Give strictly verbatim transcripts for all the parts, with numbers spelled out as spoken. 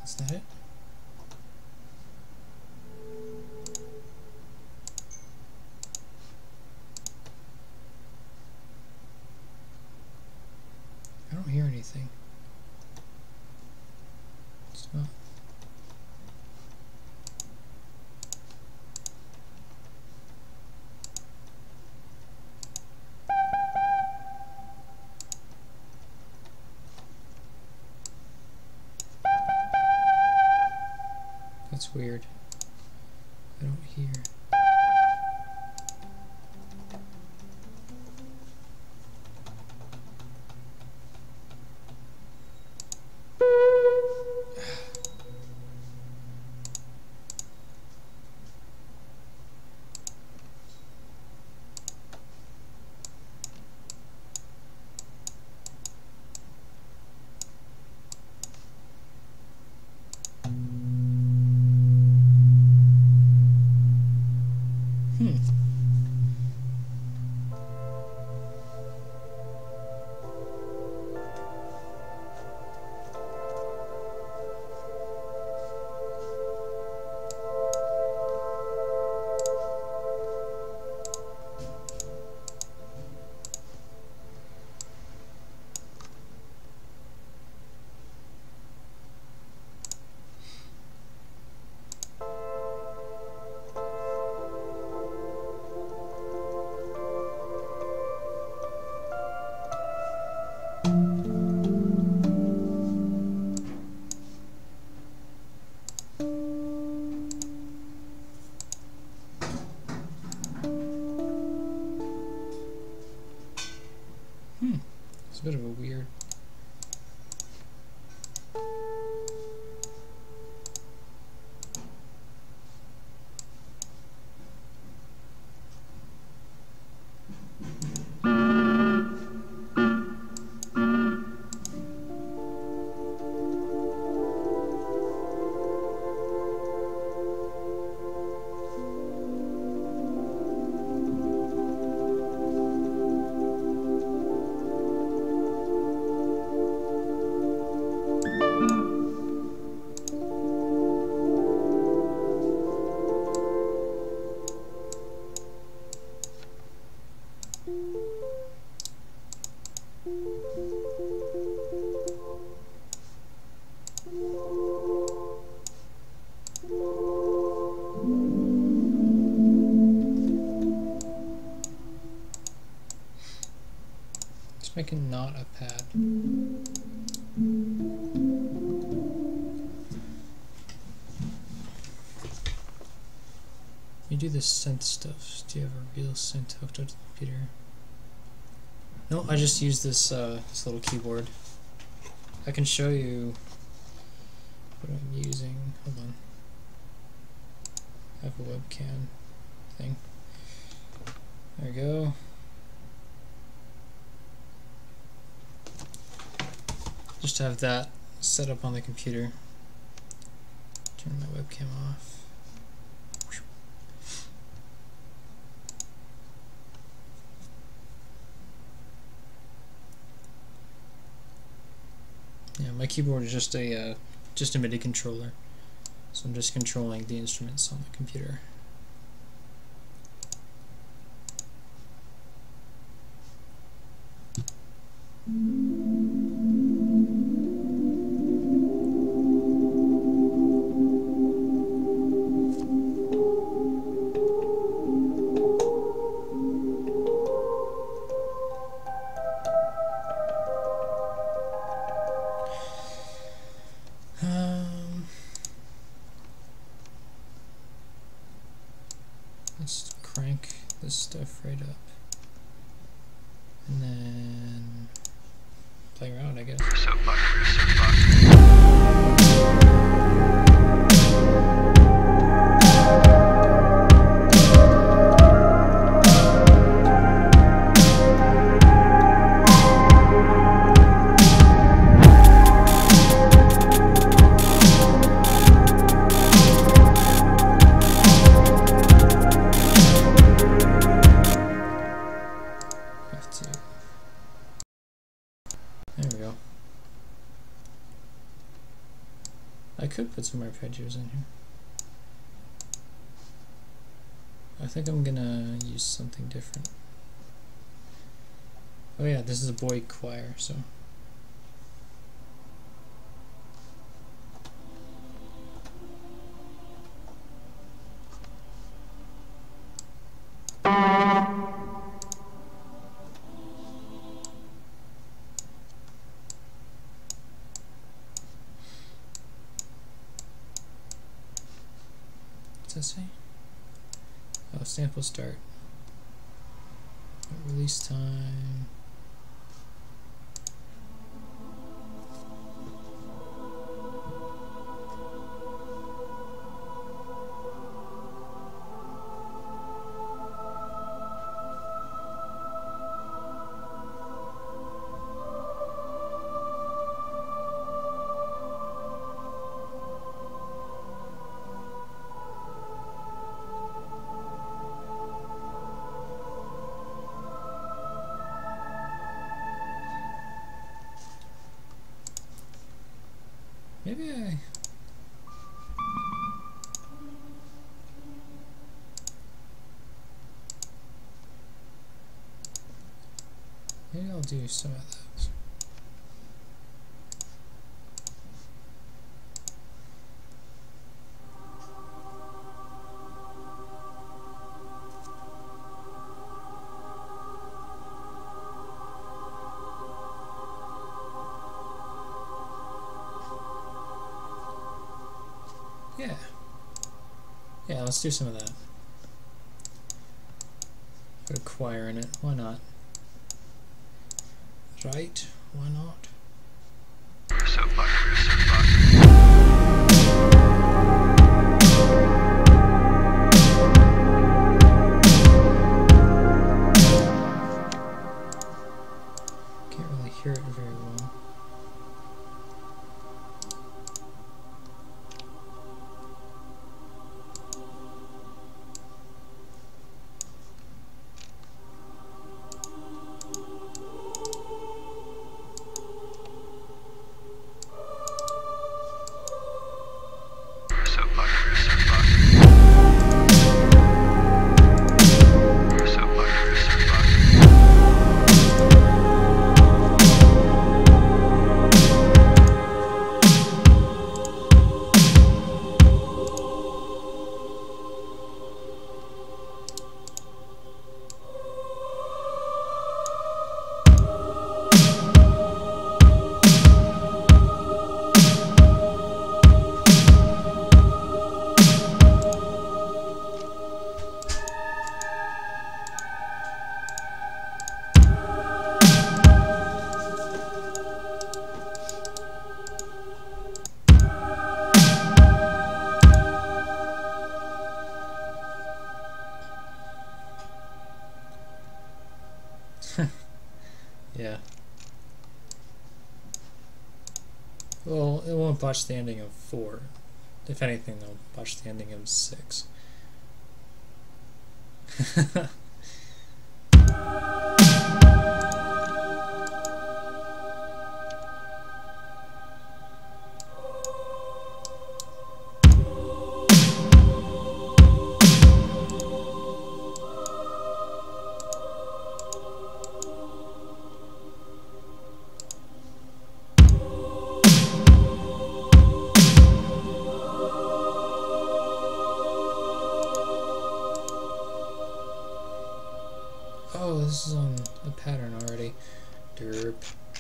Is that it? I don't hear anything. It's not. That's weird. I don't hear. Hmm. Hmm. It's a bit of a weird. Let's make it not a pad. You do this synth stuff. Do you have a real synth hooked up to the computer? No, I just use this uh, this little keyboard. I can show you what I'm using. Hold on. I have a webcam thing. There we go. Just to have that set up on the computer. Turn my webcam off. Yeah, my keyboard is just a uh, just a MIDI controller, so I'm just controlling the instruments on the computer. Let's crank this stuff right up. And then play around, I guess. Soapbox, soapbox. There we go. I could put some arpeggios in here. I think I'm gonna use something different. Oh yeah, this is a boy choir, so. What's that say? Oh, sample start. Release time. Maybe I... Maybe I'll do some of those. Yeah. Yeah, let's do some of that. Put a choir in it. Why not? Right? Why not? Soapbox for soapbox. Can't really hear it very well. Soapbox for soapbox. Soapbox for soapbox. Yeah. Well, it won't botch the ending of four. If anything, they'll botch the ending of six. Oh, this is on a pattern already. Derp.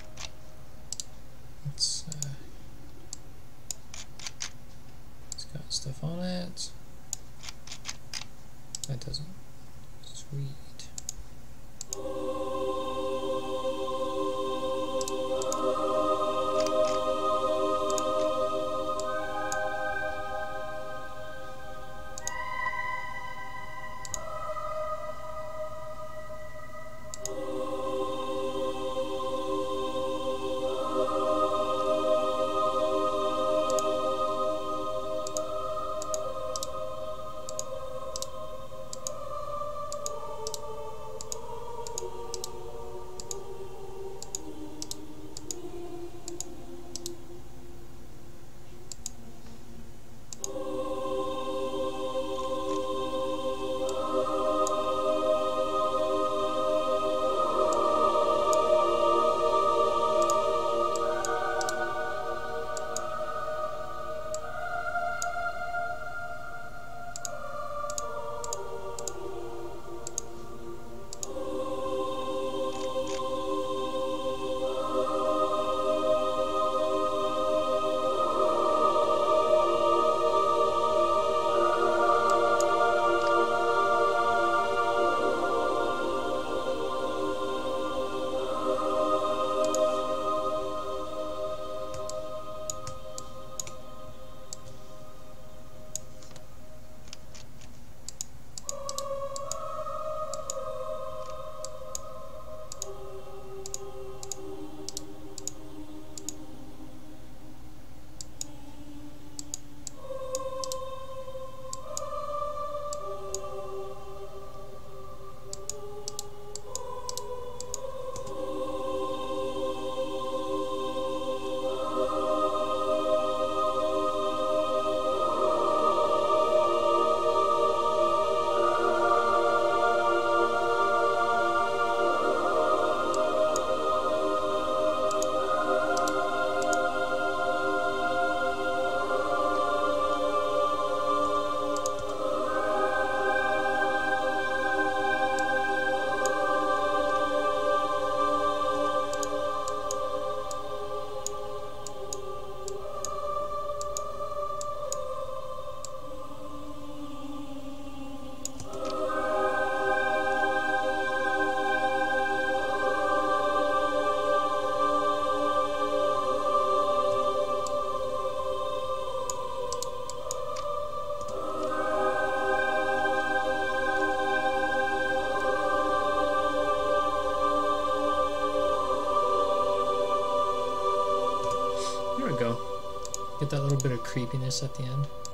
It's uh, it's got stuff on it. That doesn't. Sweet. Get that little bit of creepiness at the end.